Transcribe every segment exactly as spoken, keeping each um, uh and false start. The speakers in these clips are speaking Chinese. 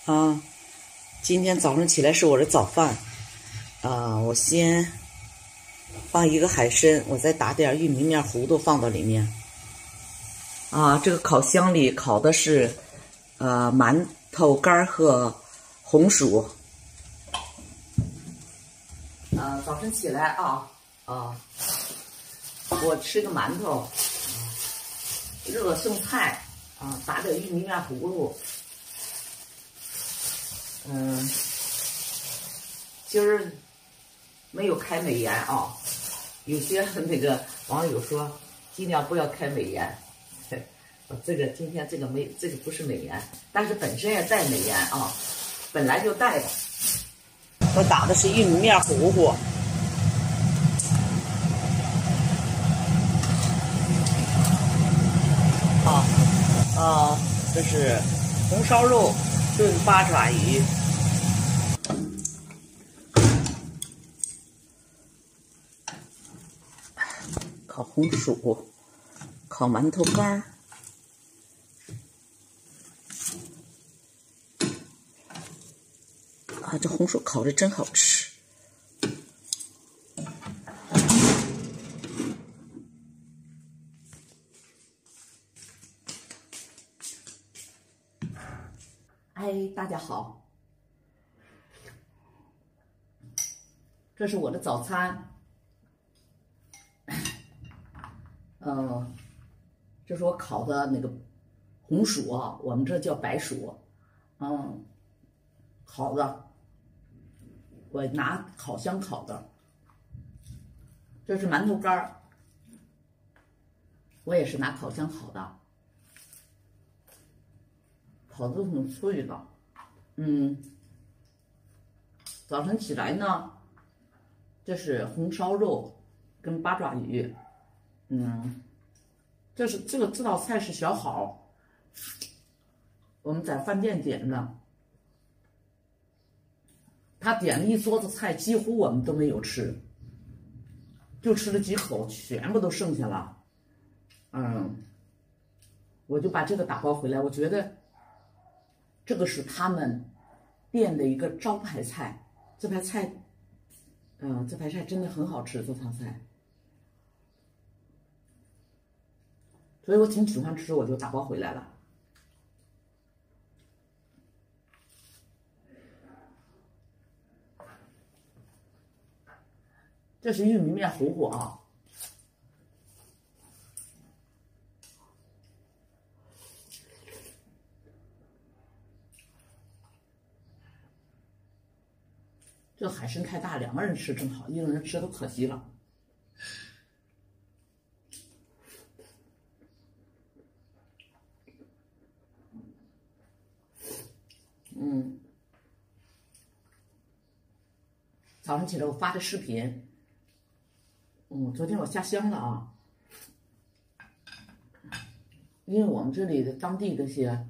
啊，今天早上起来是我的早饭，啊，我先放一个海参，我再打点玉米面糊都放到里面。啊，这个烤箱里烤的是呃馒头干和红薯。呃，早晨起来啊啊，我吃个馒头，热剩菜啊，打点玉米面葫芦。嗯，今儿没有开美颜啊，有些那个网友说尽量不要开美颜。这个今天这个没，这个不是美颜，但是本身也带美颜啊，本来就带的。我打的是玉米面糊糊。啊啊，这是红烧肉炖八爪鱼。烤红薯，烤馒头干儿。啊，这红薯烤的真好吃。哎，大家好，这是我的早餐。呃，这是我烤的那个红薯啊，我们这叫白薯，嗯，烤的。我拿烤箱烤的，这是馒头干儿，我也是拿烤箱烤的，烤的挺脆的。嗯，早晨起来呢，这是红烧肉跟八爪鱼。嗯，这是这个这道菜是小好，我们在饭店点的。他点了一桌子菜，几乎我们都没有吃，就吃了几口，全部都剩下了。嗯，我就把这个打包回来，我觉得这个是他们店的一个招牌菜。这盘菜，嗯，这盘菜真的很好吃，这盘菜，所以我挺喜欢吃，我就打包回来了。这是玉米面糊糊啊，这海参太大，两个人吃正好，一个人吃都可惜了。嗯，早上起来我发的视频。嗯，昨天我下乡了啊，因为我们这里的当地这些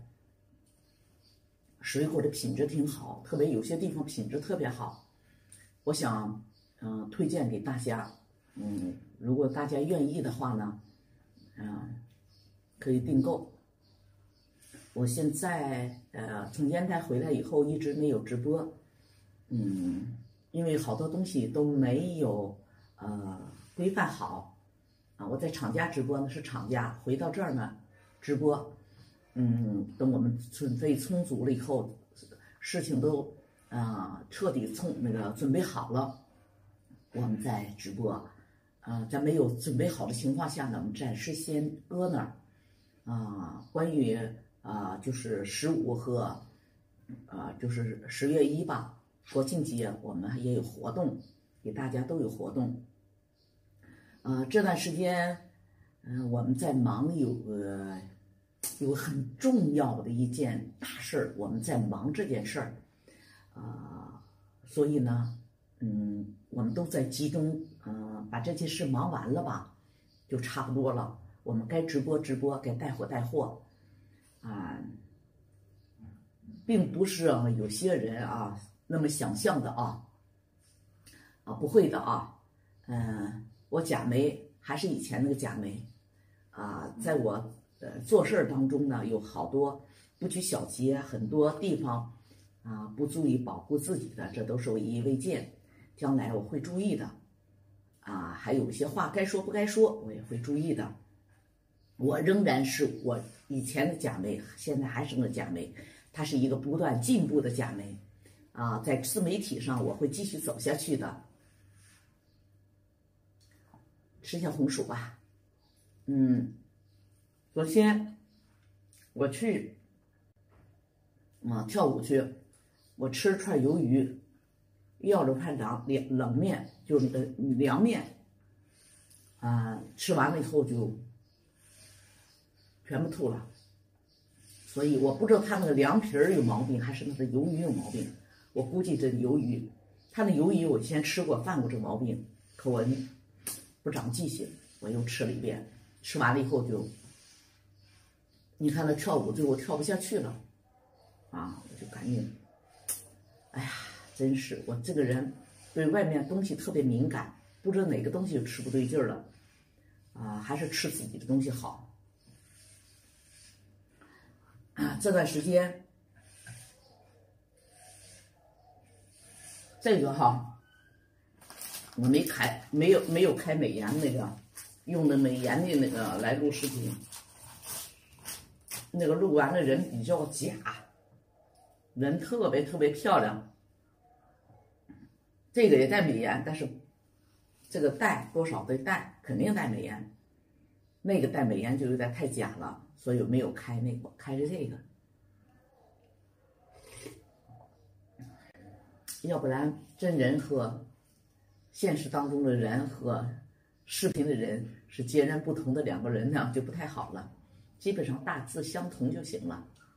水果的品质挺好，特别有些地方品质特别好，我想嗯、呃、推荐给大家。嗯，如果大家愿意的话呢，嗯、呃，可以订购。我现在呃从烟台回来以后一直没有直播，嗯，因为好多东西都没有呃规范好啊。我在厂家直播呢是厂家，回到这儿呢直播，嗯，等我们准备充足了以后，事情都啊、呃、彻底充那个准备好了，我们再直播。啊、呃，在没有准备好的情况下呢，我们暂时先搁那儿。啊、呃，关于啊、呃、就是十五和啊、呃、就是十月一吧，国庆节我们也有活动，给大家都有活动。呃，这段时间，嗯、呃，我们在忙有个有很重要的一件大事儿，我们在忙这件事儿，啊、呃，所以呢，嗯，我们都在集中，嗯、呃，把这件事忙完了吧，就差不多了。我们该直播直播，该带货带货，啊、呃，并不是啊有些人啊那么想象的啊，啊，不会的啊，嗯、呃。我贾梅还是以前那个贾梅，啊，在我呃做事儿当中呢，有好多不拘小节，很多地方啊，不注意保护自己的，这都是我引以为戒，将来我会注意的。啊，还有一些话该说不该说，我也会注意的。我仍然是我以前的贾梅，现在还是那贾梅，她是一个不断进步的贾梅。啊，在自媒体上我会继续走下去的。吃下红薯吧。嗯，昨天我去啊跳舞去，我吃了串鱿鱼，要了块凉凉冷面，就是呃凉面。啊，吃完了以后就全部吐了。所以我不知道他那个凉皮儿有毛病，还是那个鱿鱼有毛病。我估计这鱿鱼，他那鱿鱼我以前吃过，犯过这个毛病，可我不长记性，我又吃了一遍。吃完了以后就，你看他跳舞，最后跳不下去了，啊，我就赶紧，哎呀，真是我这个人对外面东西特别敏感，不知道哪个东西就吃不对劲儿了，啊，还是吃自己的东西好。啊，这段时间，这个哈，我没开，没有没有开美颜那个，用的美颜的那个来录视频，那个录完的人比较假，人特别特别漂亮。这个也带美颜，但是这个带多少得带，肯定带美颜。那个带美颜就有点太假了，所以我没有开那个，开的这个。要不然真人和现实当中的人和视频的人是截然不同的两个人，那样就不太好了。基本上大致相同就行了。